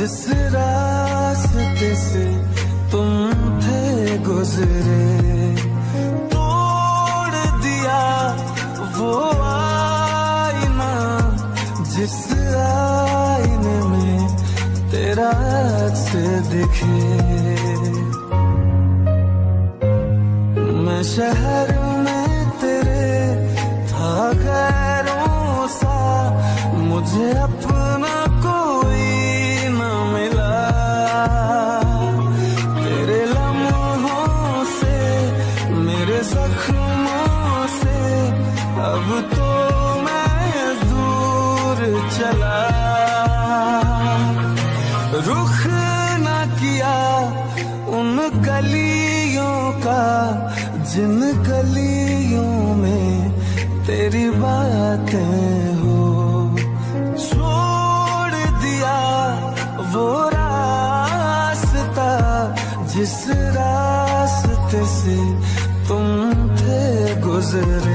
जिस रास्ते से तुम थे गुजरे, तोड़ दिया वो आईना जिस आईने में तेरा अक्स दिखे। मैं शहर में तेरे था गैरों सा, मुझे अपना कोई न मिला। तेरे लम्हों से मेरे जख्मों से अब तो मैं दूर चला। रुख न किया उन गलियों का जिन गलियों में तेरी बातें हो। छोड़ दिया वो रास्ता जिस रास्ते से तुम थे गुजरे।